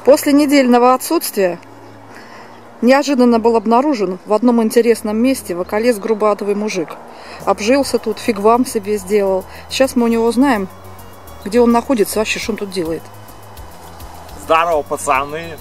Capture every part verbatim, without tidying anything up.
После недельного отсутствия неожиданно был обнаружен в одном интересном месте вокалист грубатовый мужик. Обжился тут, фиг вам себе сделал. Сейчас мы у него узнаем, где он находится, вообще, что он тут делает. Здорово, пацаны.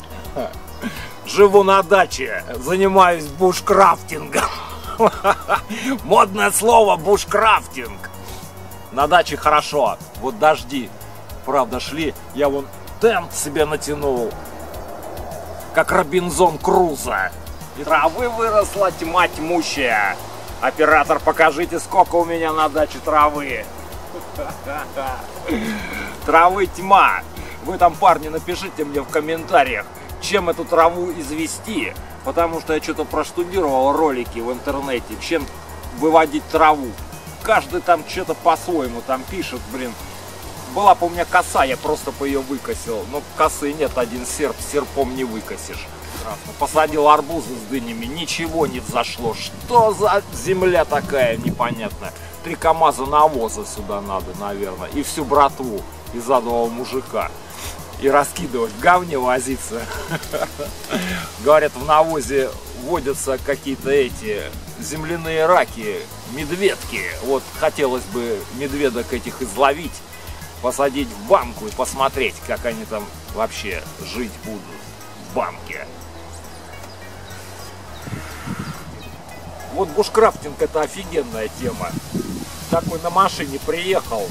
Живу на даче, занимаюсь бушкрафтингом. Модное слово бушкрафтинг. На даче хорошо, вот дожди, правда, шли. Я вон тент себе натянул, как Робинзон Крузо. И травы выросла тьма тьмущая. Оператор, покажите, сколько у меня на даче травы. Травы тьма. Вы там, парни, напишите мне в комментариях, чем эту траву извести. Потому что я что-то проштудировал ролики в интернете, чем выводить траву. Каждый там что-то по-своему там пишет, блин. Была бы у меня коса, я просто бы ее выкосил. Но косы нет, один серп, серпом не выкосишь. Посадил арбузы с дынями, ничего не взошло. Что за земля такая непонятная? Три КамАЗа навоза сюда надо, наверное. И всю братву из адового мужика. И раскидывать, в говне возиться. Говорят, в навозе водятся какие-то эти земляные раки, медведки. Вот хотелось бы медведок этих изловить, посадить в банку и посмотреть, как они там вообще жить будут в банке. Вот бушкрафтинг — это офигенная тема. Такой на машине приехал,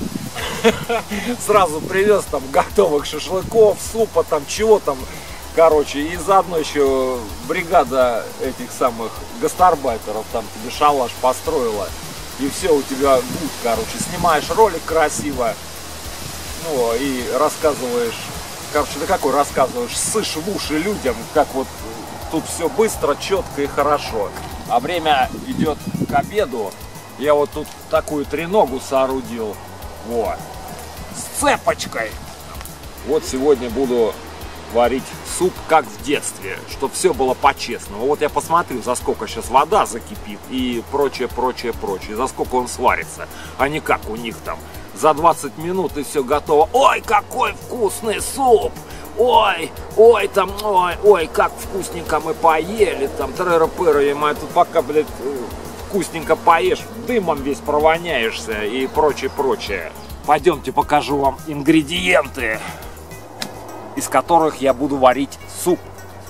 сразу привез там готовых шашлыков, супа, там чего там, короче, и заодно еще бригада этих самых гастарбайтеров там тебе шалаш построила, и все у тебя гуд, короче, снимаешь ролик красиво, ну и рассказываешь, короче, да какой рассказываешь, ссышь в уши людям, как вот тут все быстро, четко и хорошо. А время идет к обеду. Я вот тут такую треногу соорудил. Вот. С цепочкой. Вот сегодня буду варить суп как в детстве, чтобы все было по-честному. Вот я посмотрю, за сколько сейчас вода закипит и прочее, прочее, прочее. За сколько он сварится. А не как у них там. За двадцать минут и все готово. Ой, какой вкусный суп! Ой, ой, там, ой, ой, как вкусненько мы поели, там, трыры-пыры, мы тут пока, блядь, вкусненько поешь, дымом весь провоняешься и прочее, прочее. Пойдемте покажу вам ингредиенты, из которых я буду варить суп.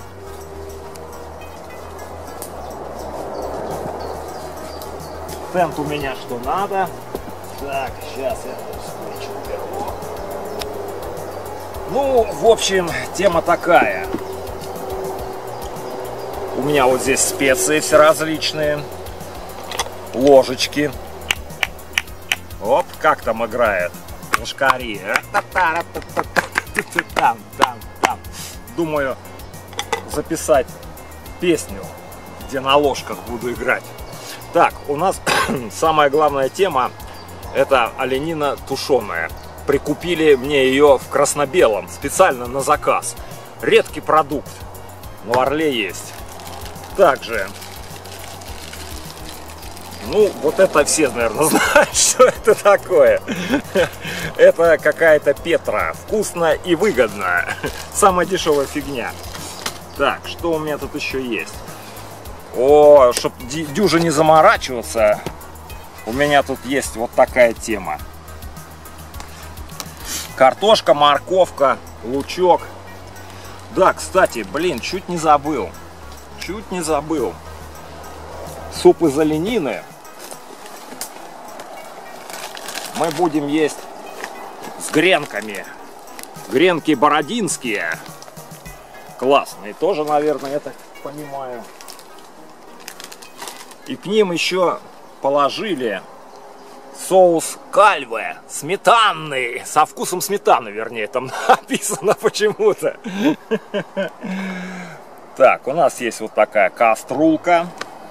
Тент у меня что надо. Так, сейчас я встречу беру. Ну, в общем, тема такая. У меня вот здесь специи все различные. Ложечки. Оп, как там играет. Лошкари. Там, там, там. Думаю, записать песню, где на ложках буду играть. Так, у нас самая главная тема — это оленина тушеная. Прикупили мне ее в красно-белом, специально на заказ. Редкий продукт, но в Орле есть. Также, ну, вот это все, наверное, знают, что это такое. Это какая-то Петра. Вкусно и выгодно. Самая дешевая фигня. Так, что у меня тут еще есть? О, чтоб дюже не заморачиваться, у меня тут есть вот такая тема. Картошка, морковка, лучок. Да, кстати, блин, чуть не забыл. Чуть не забыл. Суп из оленины мы будем есть с гренками. Гренки бородинские. Классные. Тоже, наверное, я так понимаю. И к ним еще положили соус кальве, сметанный, со вкусом сметаны, вернее, там написано почему-то. Так, у нас есть вот такая кастрюлька.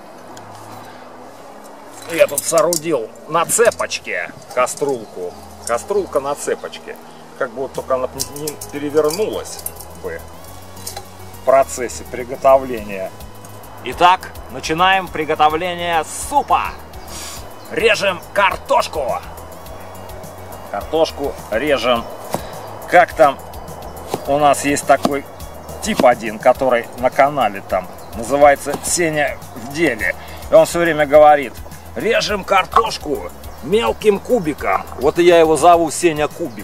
Я тут соорудил на цепочке кастрюльку. Кастрюлька на цепочке. Как бы вот только она не перевернулась бы в процессе приготовления. Итак, начинаем приготовление супа. Режем картошку. Картошку режем. Как там у нас есть такой тип один, который на канале там называется Сеня в деле. И он все время говорит: режем картошку мелким кубиком. Вот и я его зову Сеня Кубик.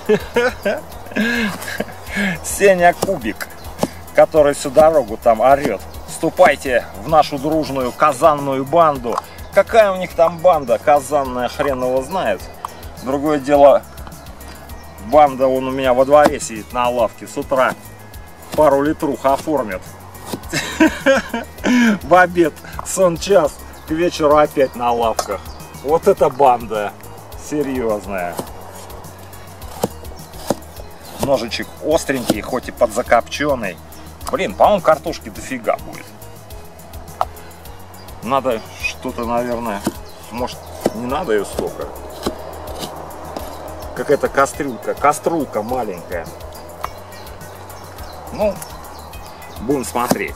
Сеня Кубик, который всю дорогу там орет: вступайте в нашу дружную казанную банду. Какая у них там банда казанная, хрен его знает. Другое дело, банда, он у меня во дворе сидит на лавке, с утра пару литрух оформит. В обед сон час, к вечеру опять на лавках. Вот это банда серьезная. Ножичек остренький, хоть и подзакопченный. Блин, по-моему, картошки дофига будет. Надо что-то, наверное, может, не надо ее столько. Какая-то кастрюлька, кастрюлька маленькая. Ну, будем смотреть.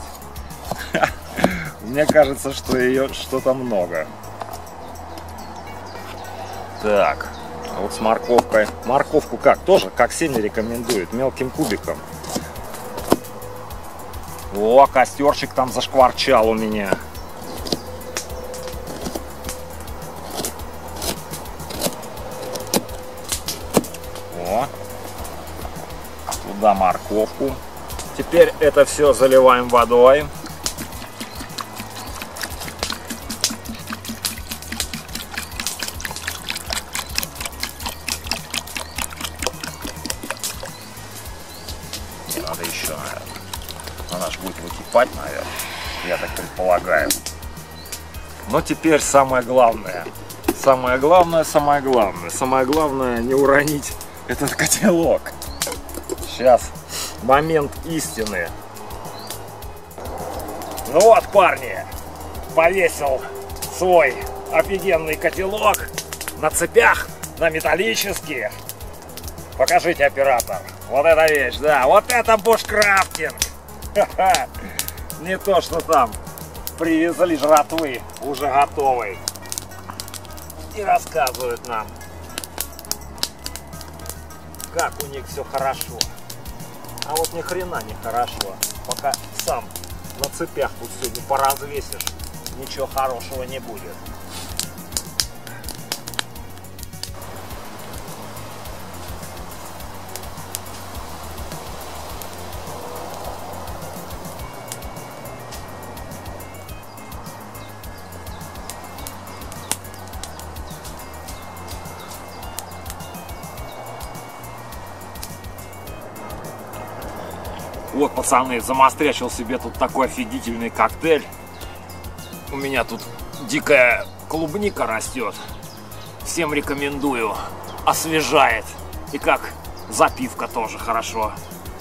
Мне кажется, что ее что-то много. Так, а вот с морковкой. Морковку как? Тоже, как Сеня рекомендует, мелким кубиком. О, костерчик там зашкварчал у меня. О, туда морковку. Теперь это все заливаем водой. Не надо еще, наверное. Она же будет выкипать, наверное. Я так предполагаю. Но теперь самое главное. Самое главное, самое главное. Самое главное не уронить этот котелок. Сейчас момент истины. Ну вот, парни, повесил свой офигенный котелок на цепях, на металлических. Покажите, оператор. Вот эта вещь, да, вот это бушкрафтинг. Не то, что там привезли жратвы уже готовой. И рассказывают нам, как у них все хорошо. А вот ни хрена не хорошо. Пока сам на цепях тут все не поразвесишь, ничего хорошего не будет. Вот, пацаны, замострячил себе тут такой офигительный коктейль. У меня тут дикая клубника растет. Всем рекомендую. Освежает. И как запивка тоже хорошо.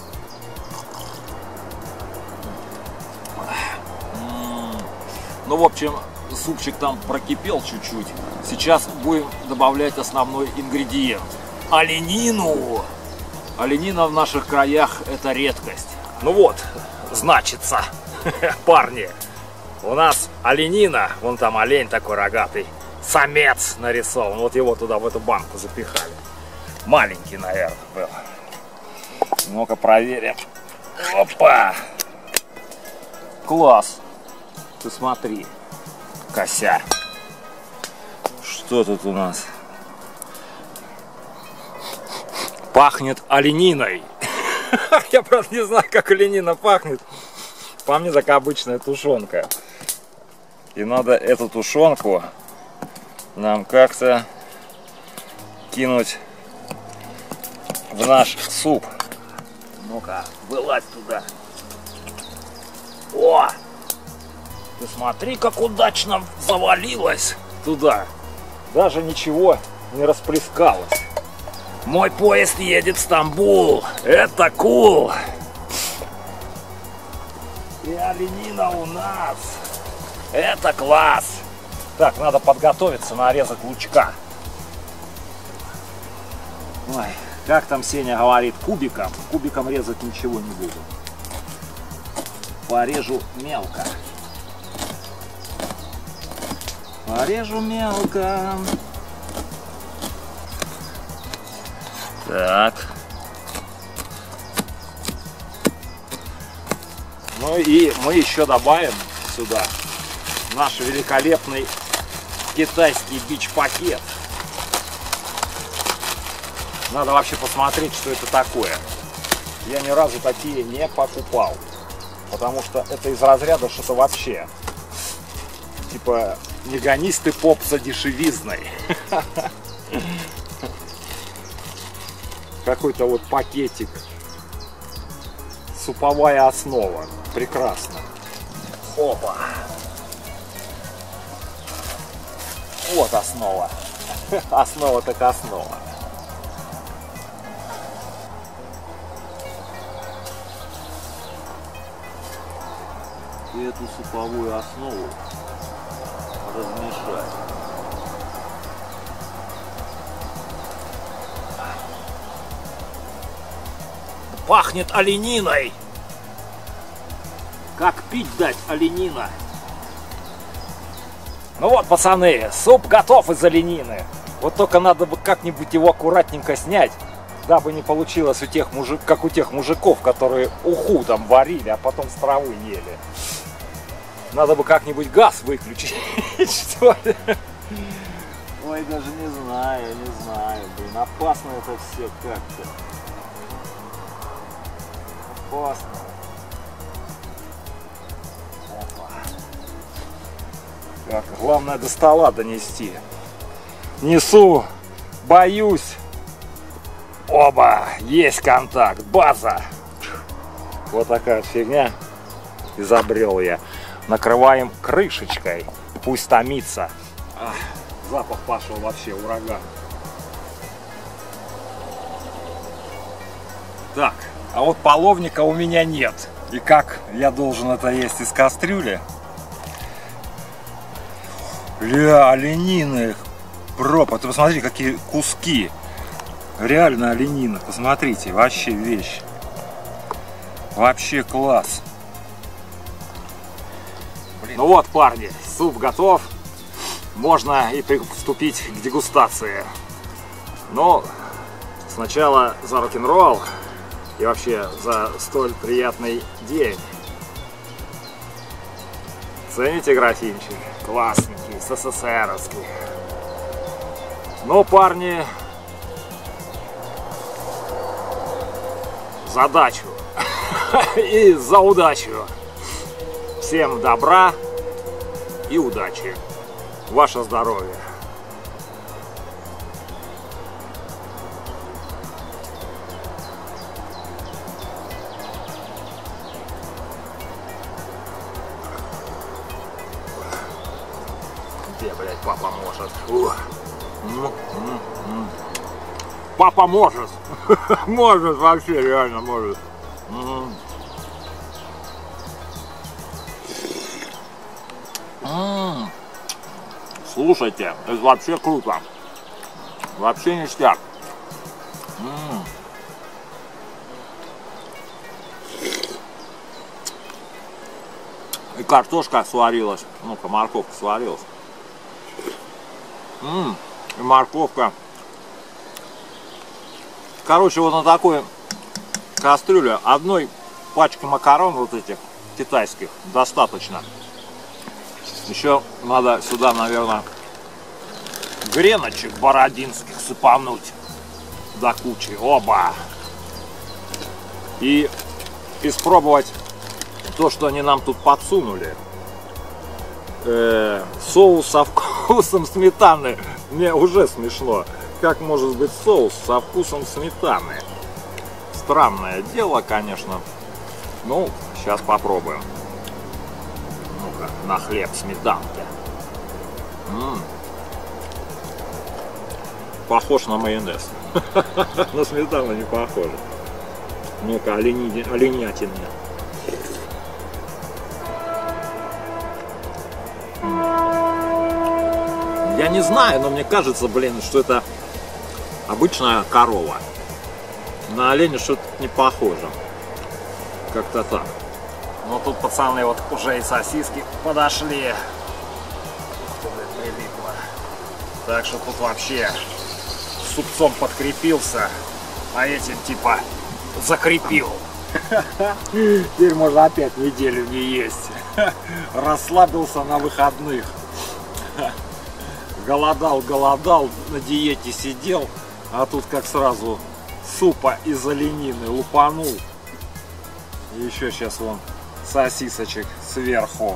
Ну, в общем, супчик там прокипел чуть-чуть. Сейчас будем добавлять основной ингредиент. Оленину. Оленина в наших краях это редкость. Ну вот, значится, парни, у нас оленина, вон там олень такой рогатый, самец нарисован, вот его туда в эту банку запихали. Маленький, наверное, был. Ну-ка проверим. Опа! Класс! Ты смотри, кося. Что тут у нас? Пахнет олениной. Я, правда, не знаю, как оленина пахнет. По мне, так обычная тушенка. И надо эту тушенку нам как-то кинуть в наш суп. Ну-ка, вылазь туда. О! Ты смотри, как удачно завалилась туда. Даже ничего не расплескалось. Мой поезд едет в Стамбул. Это кул. И оленина у нас. Это класс. Так, надо подготовиться, нарезать лучка. Ой, как там Сеня говорит, кубиком. Кубиком резать ничего не буду. Порежу мелко. Порежу мелко. Так. Ну и мы еще добавим сюда наш великолепный китайский бич-пакет. Надо вообще посмотреть, что это такое. Я ни разу такие не покупал. Потому что это из разряда что-то вообще. Типа, не гонись ты, поп, за дешевизной. Какой-то вот пакетик. Суповая основа. Прекрасно. Опа. Вот основа. Основа так основа. И эту суповую основу размешать. Пахнет олениной. Как пить дать оленина? Ну вот, пацаны, суп готов из оленины. Вот только надо бы как-нибудь его аккуратненько снять, дабы не получилось у тех мужик, как у тех мужиков, которые уху там варили, а потом с травы ели. Надо бы как-нибудь газ выключить, что ли? Ой, даже не знаю, не знаю, блин, опасно это все как-то. Опасно. Опа. Так, главное до стола донести. Несу, боюсь. Оба, есть контакт, база. Вот такая фигня изобрел я. Накрываем крышечкой, пусть томится. Ах, запах пошел вообще ураган. Так, а вот половника у меня нет. И как я должен это есть из кастрюли? Ля, оленины. Пропа, ты посмотри, какие куски. Реально оленина, посмотрите, вообще вещь. Вообще класс. Ну вот, парни, суп готов. Можно и приступить к дегустации. Но сначала за рок-н-ролл и вообще за столь приятный день. Цените графинчик? Классненький, СССРовский. Ну, парни, задачу и за удачу. Всем добра и удачи. Ваше здоровье. Где, блядь, папа может? Ух. Папа может. Может, вообще реально может. М-м-м. Слушайте, это вообще круто. Вообще ништяк. М-м. И картошка сварилась. Ну-ка, морковка сварилась. М-м. И морковка. Короче, вот на такой кастрюле одной пачки макарон вот этих китайских достаточно. Еще надо сюда, наверное, греночек бородинских сыпануть до кучи. Оба! И испробовать то, что они нам тут подсунули. Э, соус со вкусом сметаны. Мне уже смешно. Как может быть соус со вкусом сметаны? Странное дело, конечно. Ну, сейчас попробуем. Ну-ка, на хлеб сметанки. М-м. Похож на майонез. На сметану не похоже. Ну-ка, олени... оленятина. Я не знаю, но мне кажется, блин, что это обычная корова. На оленя что-то не похоже. Как-то так. Но тут, пацаны, вот уже и сосиски подошли. Так что тут вообще супцом подкрепился, а этим типа закрепил. Теперь можно опять неделю не есть. Расслабился на выходных. Голодал, голодал, на диете сидел, а тут как сразу супа из оленины лупанул. И еще сейчас вон сосисочек сверху.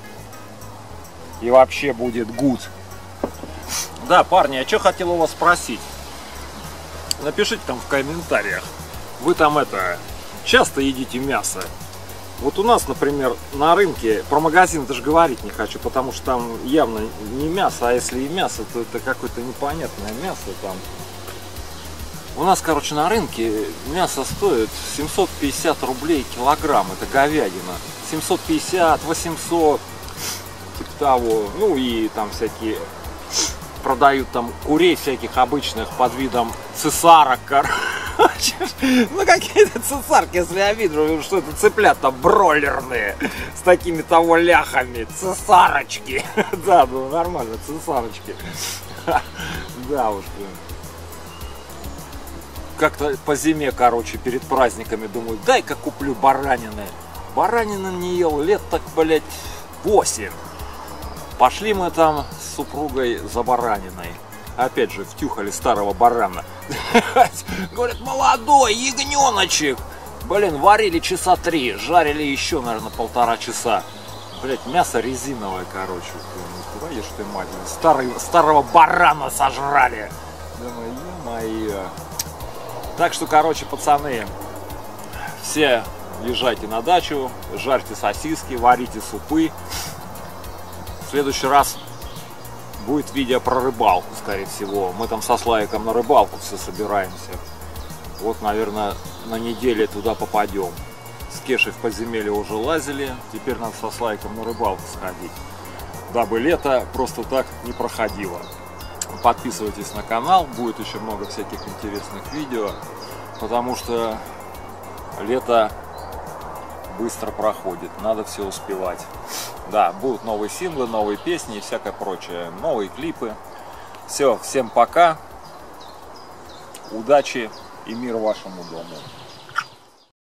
И вообще будет гуд. Да, парни, а что хотел у вас спросить? Напишите там в комментариях. Вы там это, часто едите мясо? Вот у нас, например, на рынке, про магазин даже говорить не хочу, потому что там явно не мясо, а если и мясо, то это какое-то непонятное мясо там. У нас, короче, на рынке мясо стоит семьсот пятьдесят рублей килограмм, это говядина. семьсот пятьдесят, восемьсот, типа того. Ну и там всякие, продают там курей всяких обычных под видом цесарок, короче. Ну какие-то цесарки, если я вижу, что это цыплята бройлерные с такими того ляхами, цесарочки. Да, ну нормально, цесарочки. Да уж, блин. Как-то по зиме, короче, перед праздниками думаю, дай-ка куплю баранины. Баранины не ел лет так, блять, восемь. Пошли мы там с супругой за бараниной. Опять же, втюхали старого барана. Говорят, молодой ягненочек. Блин, варили часа три, жарили еще, наверное, полтора часа. Блять, мясо резиновое, короче. Твою ж ты мать, старый, старого барана сожрали. Думаю, ё-моё. Так что, короче, пацаны, все езжайте на дачу, жарьте сосиски, варите супы. В следующий раз будет видео про рыбалку, скорее всего. Мы там со Славиком на рыбалку все собираемся. Вот, наверное, на неделе туда попадем. С Кешей в подземелье уже лазили. Теперь надо со Славиком на рыбалку сходить. Дабы лето просто так не проходило. Подписывайтесь на канал. Будет еще много всяких интересных видео. Потому что лето быстро проходит. Надо все успевать. Да, будут новые синглы, новые песни и всякое прочее. Новые клипы. Все, всем пока. Удачи и мир вашему дому.